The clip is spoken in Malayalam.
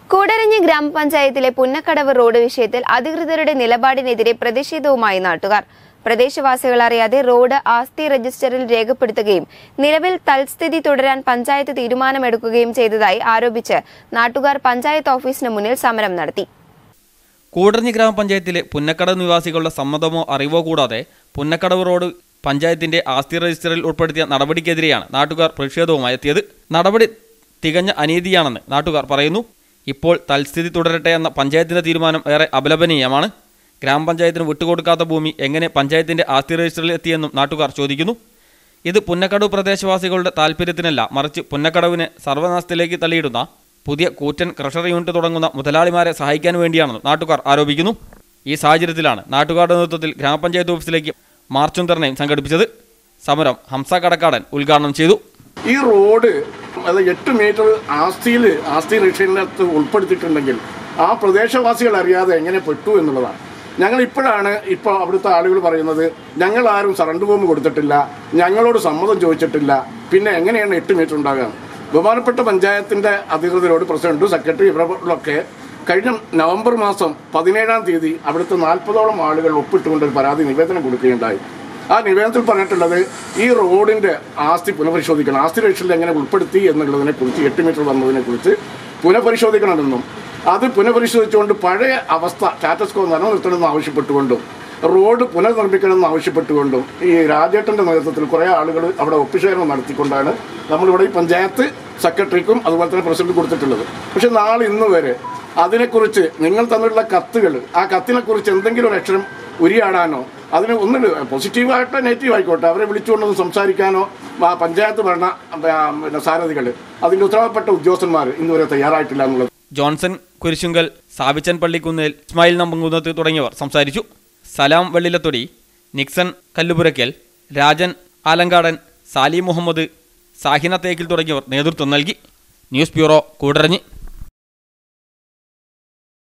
കൂടരഞ്ഞി ഗ്രാമപഞ്ചായത്തിലെ പുന്നക്കടവ് റോഡ് വിഷയത്തിൽ അധികൃതരുടെ നിലപാടിനെതിരെ പ്രതിഷേധവുമായി നാട്ടുകാർ. പ്രദേശവാസികൾ അറിയാതെ റോഡ് ആസ്തി രജിസ്റ്ററിൽ രേഖപ്പെടുത്തുകയും നിലവിൽ തൽസ്ഥിതി തുടരാൻ പഞ്ചായത്ത് തീരുമാനമെടുക്കുകയും ചെയ്തതായി ആരോപിച്ച് നാട്ടുകാർ പഞ്ചായത്ത് ഓഫീസിന് മുന്നിൽ സമരം നടത്തി. കൂടരഞ്ഞി ഗ്രാമപഞ്ചായത്തിലെ പുന്നക്കടവ് നിവാസികളുടെ സമ്മതമോ അറിവോ കൂടാതെ പുന്നക്കടവ് റോഡ് പഞ്ചായത്തിന്റെ ആസ്തി രജിസ്റ്ററിൽ ഉൾപ്പെടുത്തിയ നടപടിക്കെതിരെയാണ് നാട്ടുകാർ പ്രതിഷേധവുമായി എത്തിയത്. നടപടി തികഞ്ഞ അനീതിയാണെന്ന് നാട്ടുകാർ പറയുന്നു. ഇപ്പോൾ തൽസ്ഥിതി തുടരട്ടെ എന്ന പഞ്ചായത്തിന്റെ തീരുമാനം ഏറെ അപലപനീയമാണ്. ഗ്രാമപഞ്ചായത്തിന് വിട്ടുകൊടുക്കാത്ത ഭൂമി എങ്ങനെ പഞ്ചായത്തിന്റെ ആസ്തി രജിസ്റ്ററിൽ എത്തിയെന്നും നാട്ടുകാർ ചോദിക്കുന്നു. ഇത് പുന്നക്കടവ് പ്രദേശവാസികളുടെ താൽപ്പര്യത്തിനല്ല, മറിച്ച് പുന്നക്കടവിനെ സർവനാശത്തിലേക്ക് തള്ളിയിടുന്ന പുതിയ കൂറ്റൻ ക്രഷർ യൂണിറ്റ് തുടങ്ങുന്ന മുതലാളിമാരെ സഹായിക്കാൻ വേണ്ടിയാണെന്ന് നാട്ടുകാർ ആരോപിക്കുന്നു. ഈ സാഹചര്യത്തിലാണ് നാട്ടുകാരുടെ നേതൃത്വത്തിൽ ഗ്രാമപഞ്ചായത്ത് ഓഫീസിലേക്ക് മാർച്ചും ധർണയും സംഘടിപ്പിച്ചത്. സമരം ഹംസ കടക്കാടൻ ഉദ്ഘാടനം ചെയ്തു. ഈ റോഡ് അത് 8 മീറ്റർ ആസ്തി രജിസ്റ്ററിനകത്ത് ഉൾപ്പെടുത്തിയിട്ടുണ്ടെങ്കിൽ ആ പ്രദേശവാസികൾ അറിയാതെ എങ്ങനെ പെട്ടു എന്നുള്ളതാണ്. ഞങ്ങളിപ്പോഴാണ് അവിടുത്തെ ആളുകൾ പറയുന്നത്, ഞങ്ങളാരും സറണ്ടർ ഫോം കൊടുത്തിട്ടില്ല, ഞങ്ങളോട് സമ്മതം ചോദിച്ചിട്ടില്ല, പിന്നെ എങ്ങനെയാണ് 8 മീറ്റർ ഉണ്ടാകുക. ബഹുമാനപ്പെട്ട പഞ്ചായത്തിൻ്റെ അധികൃതരോട് പ്രസിഡന്റും സെക്രട്ടറി ഇവരൊക്കെ കഴിഞ്ഞ നവംബർ മാസം 17-ാം തീയതി അവിടുത്തെ 40ഓളം ആളുകൾ ഒപ്പിട്ടുകൊണ്ട് ഒരു പരാതി നിവേദനം കൊടുക്കുകയുണ്ടായി. ആ നിവേദനത്തിൽ പറഞ്ഞിട്ടുള്ളത് ഈ റോഡിൻ്റെ ആസ്തി പുനഃപരിശോധിക്കണം, ആസ്തി രജിസ്റ്ററിൽ എങ്ങനെ ഉൾപ്പെടുത്തി എന്നുള്ളതിനെക്കുറിച്ച് 8 മീറ്റർ വന്നതിനെക്കുറിച്ച് പുനഃപരിശോധിക്കണമെന്നും അത് പുനഃപരിശോധിച്ചുകൊണ്ട് പഴയ അവസ്ഥ സ്റ്റാറ്റസ് കോ നിലനിർത്തണമെന്ന് ആവശ്യപ്പെട്ടുകൊണ്ടും റോഡ് പുനർനിർമ്മിക്കണമെന്ന് ആവശ്യപ്പെട്ടുകൊണ്ടും ഈ രാജേട്ടൻ്റെ നേതൃത്വത്തിൽ കുറേ ആളുകൾ അവിടെ ഒപ്പിശേഖരണം നടത്തിക്കൊണ്ടാണ് നമ്മളിവിടെ ഈ പഞ്ചായത്ത് സെക്രട്ടറിക്കും അതുപോലെ തന്നെ പ്രസിഡന്റ് കൊടുത്തിട്ടുള്ളത്. പക്ഷെ നാളെ ഇന്ന് വരെ അതിനെക്കുറിച്ച് നിങ്ങൾ തന്നിട്ടുള്ള കത്തുകൾ, ആ കത്തിനെക്കുറിച്ച് എന്തെങ്കിലും ഒരു അക്ഷരം ഉരിയാടാനോ അതിന് ഒന്നും പോസിറ്റീവായിട്ടോ നെഗറ്റീവ് ആയിക്കോട്ടെ അവരെ വിളിച്ചുകൊണ്ടൊന്ന് സംസാരിക്കാനോ പഞ്ചായത്ത് ഭരണ സാരഥികൾ അതിൻ്റെ ഉത്തരവാദപ്പെട്ട ഉദ്യോഗസ്ഥന്മാർ ഇന്നുവരെ തയ്യാറായിട്ടില്ല എന്നുള്ളത്. ജോൺസൺ കുരിശുങ്കൽ, സാബിച്ചൻ പള്ളിക്കുന്നേൽ, ഇസ്മായിൽ നമ്പങ്കുന്നത്ത് തുടങ്ങിയവർ സംസാരിച്ചു. സലാം വെള്ളിലത്തൊടി, നിക്സൺ കല്ലുപുരയ്ക്കൽ, രാജൻ ആലങ്കാടൻ, സാലി മുഹമ്മദ്, സാഹിന തേക്കിൽ തുടങ്ങിയവർ നേതൃത്വം നൽകി. News bureau, Koodaranji.